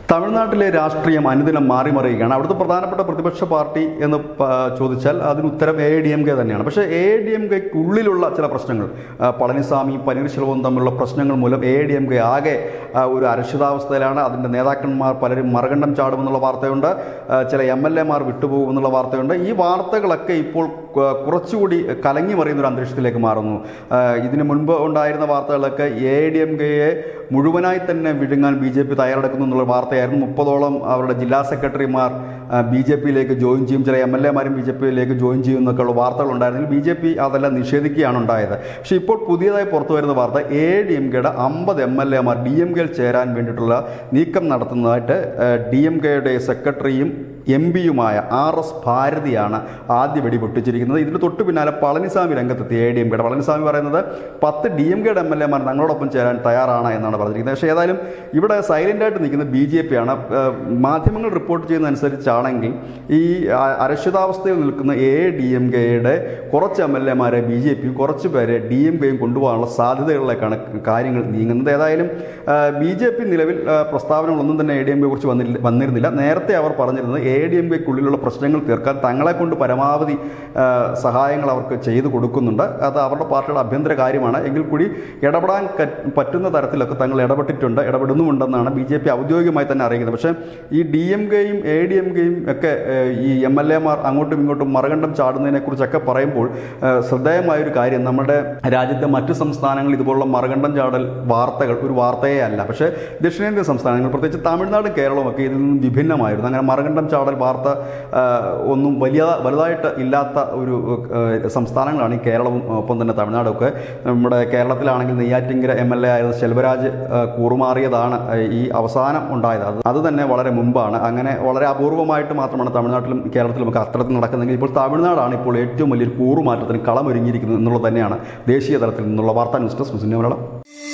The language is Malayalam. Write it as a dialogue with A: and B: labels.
A: തമിഴ്നാട്ടിലെ രാഷ്ട്രീയം അനുദിനം മാറി മറിയുകയാണ്. അവിടുത്തെ പ്രധാനപ്പെട്ട പ്രതിപക്ഷ പാർട്ടി എന്ന് ചോദിച്ചാൽ അതിന് ഉത്തരം AIDMK തന്നെയാണ്. പക്ഷേ AIDMKയ്ക്കുള്ളിലുള്ള ചില പ്രശ്നങ്ങൾ, പളനിസ്വാമി പനീർശെൽവവും തമ്മിലുള്ള പ്രശ്നങ്ങൾ മൂലം AIDMK ആകെ ഒരു അരക്ഷിതാവസ്ഥയിലാണ്. അതിൻ്റെ നേതാക്കന്മാർ പലരും മറുകണ്ഠം ചാടുമെന്നുള്ള വാർത്തയുണ്ട്, ചില MLAമാർ വിട്ടുപോകുമെന്നുള്ള വാർത്തയുണ്ട്. ഈ വാർത്തകളൊക്കെ ഇപ്പോൾ കുറച്ചുകൂടി കലങ്ങി മറിയുന്നൊരു അന്തരീക്ഷത്തിലേക്ക് മാറുന്നു. ഇതിനു മുൻപ് ഉണ്ടായിരുന്ന വാർത്തകളൊക്കെ AIDMKയെ മുഴുവനായി തന്നെ വിഴുങ്ങാൻ BJP തയ്യാറെടുക്കുന്നു എന്നുള്ള വാർത്തയായിരുന്നു. 30ഓളം അവരുടെ ജില്ലാ സെക്രട്ടറിമാർ BJPയിലേക്ക് ജോയിൻ ചെയ്യും, ചില MLAമാരും BJPയിലേക്ക് ജോയിൻ ചെയ്യും എന്നൊക്കെയുള്ള വാർത്തകളുണ്ടായിരുന്നെങ്കിൽ BJP അതെല്ലാം നിഷേധിക്കുകയാണ് ഉണ്ടായത്. പക്ഷേ ഇപ്പോൾ പുതിയതായി പുറത്തു വരുന്ന വാർത്ത AIDMKയുടെ 50 MLAമാർ DMKയിൽ ചേരാൻ വേണ്ടിയിട്ടുള്ള നീക്കം നടത്തുന്നതായിട്ട് DMKയുടെ സെക്രട്ടറിയും MP-യുമായ RS ഭാരതിയാണ് ആദ്യ വെടി പൊട്ടിച്ചിരിക്കുന്നത്. ഇതിന് തൊട്ടു പിന്നാലെ പളനിസ്വാമി രംഗത്തെത്തി. AIDMKയുടെ പളനിസ്വാമി പറയുന്നത് 10 DMKയുടെ MLAമാർ ഞങ്ങളോടൊപ്പം ചേരാൻ തയ്യാറാണ് എന്നാണ് പറഞ്ഞിരിക്കുന്നത്. പക്ഷേ ഏതായാലും ഇവിടെ സൈലൻ്റായിട്ട് നിൽക്കുന്ന BJP-യാണ്. മാധ്യമങ്ങൾ റിപ്പോർട്ട് ചെയ്യുന്നതനുസരിച്ചാണെങ്കിൽ ഈ അരക്ഷിതാവസ്ഥയിൽ നിൽക്കുന്ന AIDMKയുടെ കുറച്ച് MLAമാരെ BJPയും കുറച്ച് പേരെ DMKയും കൊണ്ടുപോകാനുള്ള സാധ്യതകളിലേക്കാണ് കാര്യങ്ങൾ നീങ്ങുന്നത്. ഏതായാലും BJP നിലവിൽ പ്രസ്താവനകളൊന്നും തന്നെ AIDMKയെ കുറിച്ച് വന്നിരുന്നില്ല. നേരത്തെ അവർ പറഞ്ഞിരുന്നത് AIDMKയ്ക്കുള്ളിലുള്ള പ്രശ്നങ്ങൾ തീർക്കാൻ തങ്ങളെ കൊണ്ട് പരമാവധി സഹായങ്ങൾ അവർക്ക് ചെയ്തു കൊടുക്കുന്നുണ്ട്. അത് അവരുടെ പാർട്ടിയുടെ ആഭ്യന്തര കാര്യമാണ്. എങ്കിൽ കൂടി ഇടപെടാൻ പറ്റുന്ന തരത്തിലൊക്കെ തങ്ങൾ ഇടപെടുന്നുമുണ്ടെന്നാണ് BJP ഔദ്യോഗികമായി തന്നെ അറിയിക്കുന്നത്. പക്ഷേ ഈ DMKയും AIDMKയും ഒക്കെ ഈ MLAമാർ അങ്ങോട്ടും ഇങ്ങോട്ടും മറുകണ്ഠം ചാടുന്നതിനെക്കുറിച്ചൊക്കെ പറയുമ്പോൾ ശ്രദ്ധേയമായൊരു കാര്യം, നമ്മുടെ രാജ്യത്തെ മറ്റു സംസ്ഥാനങ്ങൾ ഇതുപോലുള്ള മറുകണ്ഠം ചാടൽ വാർത്തകൾ ഒരു വാർത്തയേ അല്ല. പക്ഷേ ദക്ഷിണേന്ത്യൻ സംസ്ഥാനങ്ങൾ, പ്രത്യേകിച്ച് തമിഴ്നാടും കേരളവും ഒക്കെ ഇതിൽ നിന്നും വിഭിന്നമായിരുന്നു. അങ്ങനെ മറുകണ്ഠം ചാടൽ വാർത്ത ഒന്നും വലുതായിട്ട് ഇല്ലാത്ത ഒരു സംസ്ഥാനങ്ങളാണ് ഈ കേരളവും ഒപ്പം തന്നെ തമിഴ്നാടൊക്കെ. നമ്മുടെ കേരളത്തിലാണെങ്കിൽ നെയ്യാറ്റിങ്കര MLA ആയിരുന്ന ശെൽവരാജ് കൂറുമാറിയതാണ് ഈ അവസാനം ഉണ്ടായത്. അത് തന്നെ വളരെ മുമ്പാണ്. അങ്ങനെ വളരെ അപൂർവമായിട്ട് മാത്രമാണ് തമിഴ്നാട്ടിലും കേരളത്തിലും ഒക്കെ അത്തരത്തിൽ നടക്കുന്നതെങ്കിൽ ഇപ്പോൾ തമിഴ്നാടാണ് ഇപ്പോൾ ഏറ്റവും വലിയൊരു കൂറുമാറ്റത്തിന് കളമൊരുങ്ങിയിരിക്കുന്നത് എന്നുള്ളത് തന്നെയാണ് ദേശീയ തലത്തിൽ നിന്നുള്ള വാർത്താ. News desk, News India Malayalam.